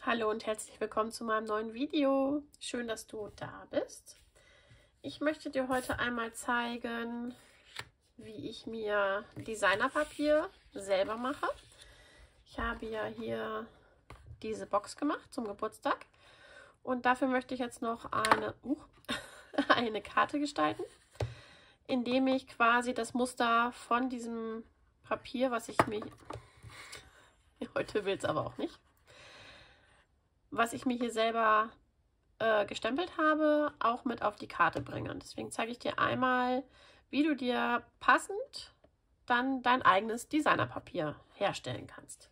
Hallo und herzlich willkommen zu meinem neuen Video. Schön, dass du da bist. Ich möchte dir heute einmal zeigen, wie ich mir Designerpapier selber mache. Ich habe ja hier diese Box gemacht zum Geburtstag und dafür möchte ich jetzt noch eine Karte gestalten, indem ich quasi das Muster von diesem Papier, was ich mir heute will es aber auch nicht, was ich mir hier selber gestempelt habe, auch mit auf die Karte bringe. Und deswegen zeige ich dir einmal, wie du dir passend dann dein eigenes Designerpapier herstellen kannst.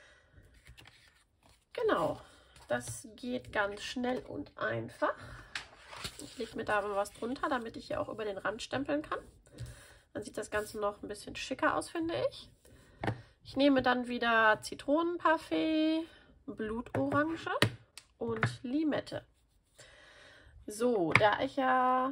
Genau, das geht ganz schnell und einfach. Ich lege mir da mal was drunter, damit ich hier auch über den Rand stempeln kann. Dann sieht das Ganze noch ein bisschen schicker aus, finde ich. Ich nehme dann wieder Zitronenparfait, Blutorange und Limette. So, da ich ja,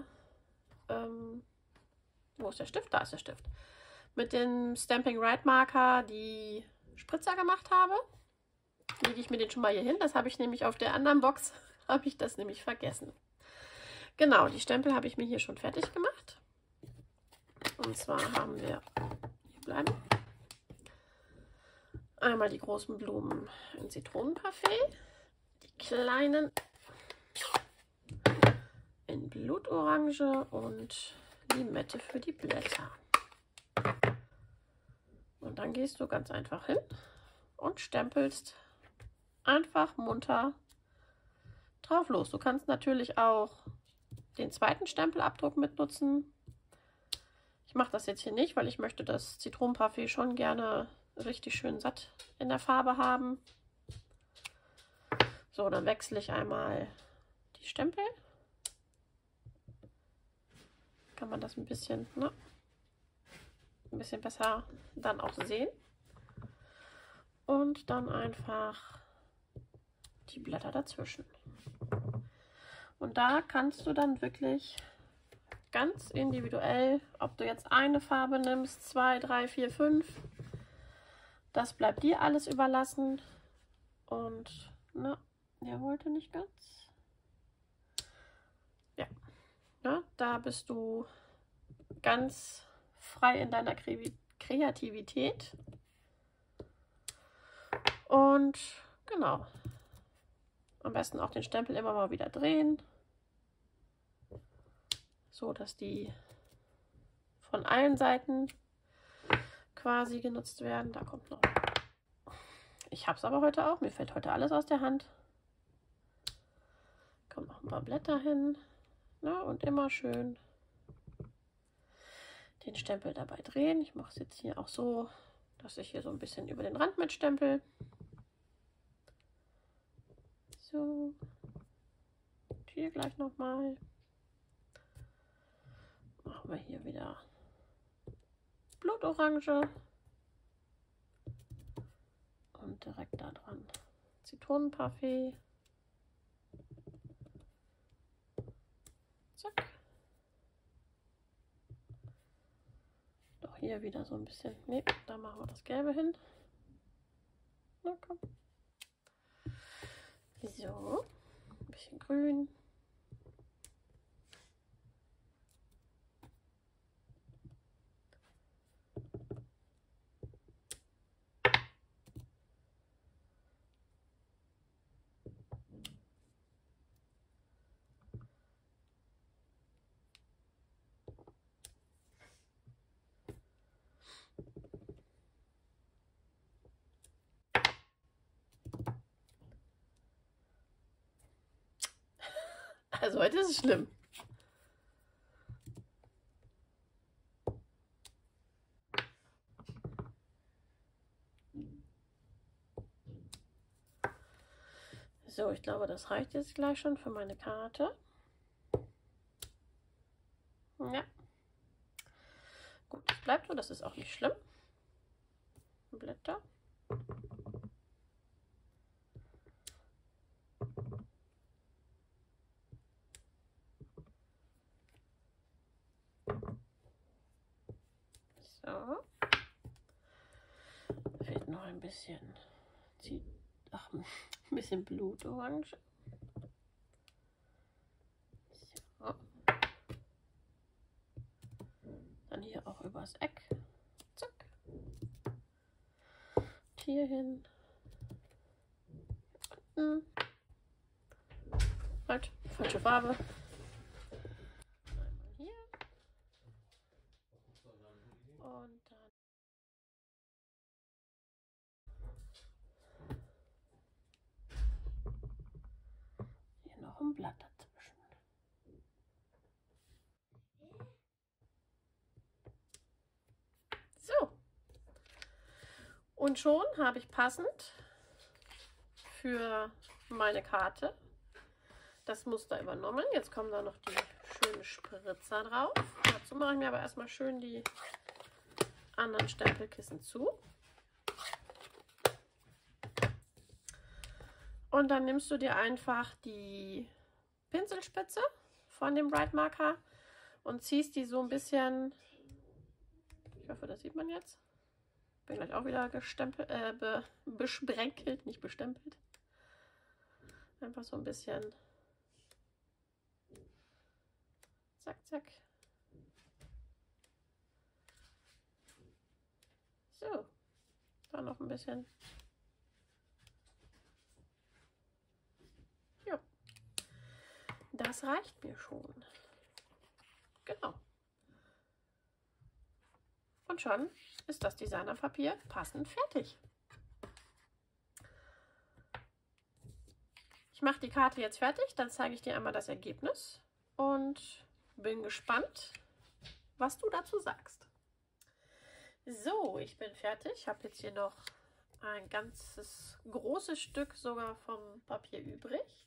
wo ist der Stift? Da ist der Stift. Mit dem Stamping Right Marker die Spritzer gemacht habe, lege ich mir den schon mal hier hin. Das habe ich nämlich auf der anderen Box, habe ich das nämlich vergessen. Genau, die Stempel habe ich mir hier schon fertig gemacht. Und zwar haben wir, hier bleiben, einmal die großen Blumen in Zitronenparfait, die kleinen in Blutorange und Limette für die Blätter. Und dann gehst du ganz einfach hin und stempelst einfach munter drauf los. Du kannst natürlich auch den zweiten Stempelabdruck mitnutzen. Ich mache das jetzt hier nicht, weil ich möchte das Zitronenparfait schon gerne richtig schön satt in der Farbe haben. So, dann wechsle ich einmal die Stempel. Kann man das ein bisschen besser dann auch sehen. Und dann einfach die Blätter dazwischen. Und da kannst du dann wirklich ganz individuell, ob du jetzt eine Farbe nimmst, 2, 3, 4, 5, das bleibt dir alles überlassen. Und, der wollte nicht ganz. Ja, da bist du ganz frei in deiner Kreativität. Und genau, am besten auch den Stempel immer mal wieder drehen, so dass die von allen Seiten quasi genutzt werden. Da kommt noch. Ich habe es aber heute auch. Mir fällt heute alles aus der Hand. Kommt noch ein paar Blätter hin. Und immer schön den Stempel dabei drehen. Ich mache es jetzt hier auch so, dass ich hier so ein bisschen über den Rand mitstempel. So. Und hier gleich nochmal. Machen wir hier wieder Blutorange. Und direkt da dran Zitronenparfait. Zack. Doch hier wieder so ein bisschen. Ne, da machen wir das Gelbe hin. Na komm. So. Ein bisschen grün. Also heute ist es schlimm. So, ich glaube, das reicht jetzt gleich schon für meine Karte. Ja. Gut, das bleibt so, das ist auch nicht schlimm. Blätter. So. Fehlt noch ein bisschen ach, ein bisschen Blutorange. So. Dann hier auch übers Eck. Zack. Hier hin. Halt, falsche Farbe. Einmal hier. Und dann hier noch ein Blatt dazwischen. So. Und schon habe ich passend für meine Karte das Muster übernommen. Jetzt kommen da noch die schönen Spritzer drauf. Dazu mache ich mir aber erstmal schön die anderen Stempelkissen zu. Und dann nimmst du dir einfach die Pinselspitze von dem Bright Marker und ziehst die so ein bisschen, ich hoffe, das sieht man jetzt. Bin gleich auch wieder gestempelt, besprenkelt, nicht bestempelt. Einfach so ein bisschen. Zack, zack. So. Dann noch ein bisschen. Ja. Das reicht mir schon. Genau. Und schon ist das Designerpapier passend fertig. Ich mache die Karte jetzt fertig, dann zeige ich dir einmal das Ergebnis und bin gespannt, was du dazu sagst. So, ich bin fertig. Ich habe jetzt hier noch ein ganzes großes Stück sogar vom Papier übrig.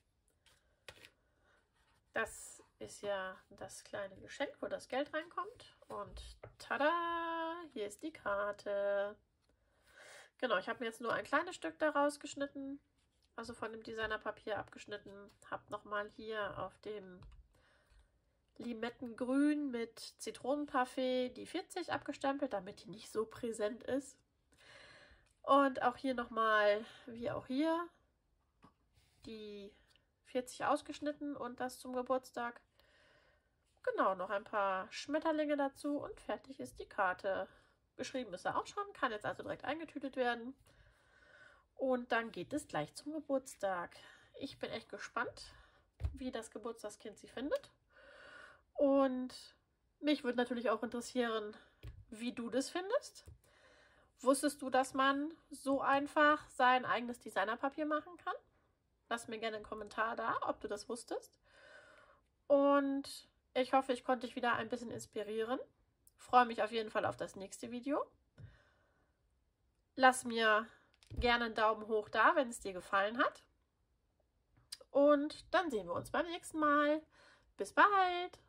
Das ist ja das kleine Geschenk, wo das Geld reinkommt. Und tada, hier ist die Karte. Genau, ich habe mir jetzt nur ein kleines Stück daraus geschnitten, also von dem Designerpapier abgeschnitten. Habe nochmal hier auf dem Limettengrün mit Zitronenparfait die 40 abgestempelt, damit die nicht so präsent ist. Und auch hier nochmal, wie auch hier, die 40 ausgeschnitten und das zum Geburtstag. Genau, noch ein paar Schmetterlinge dazu und fertig ist die Karte. Geschrieben ist er auch schon, kann jetzt also direkt eingetütet werden. Und dann geht es gleich zum Geburtstag. Ich bin echt gespannt, wie das Geburtstagskind sie findet. Und mich würde natürlich auch interessieren, wie du das findest. Wusstest du, dass man so einfach sein eigenes Designerpapier machen kann? Lass mir gerne einen Kommentar da, ob du das wusstest. Und ich hoffe, ich konnte dich wieder ein bisschen inspirieren. Freue mich auf jeden Fall auf das nächste Video. Lass mir gerne einen Daumen hoch da, wenn es dir gefallen hat. Und dann sehen wir uns beim nächsten Mal. Bis bald!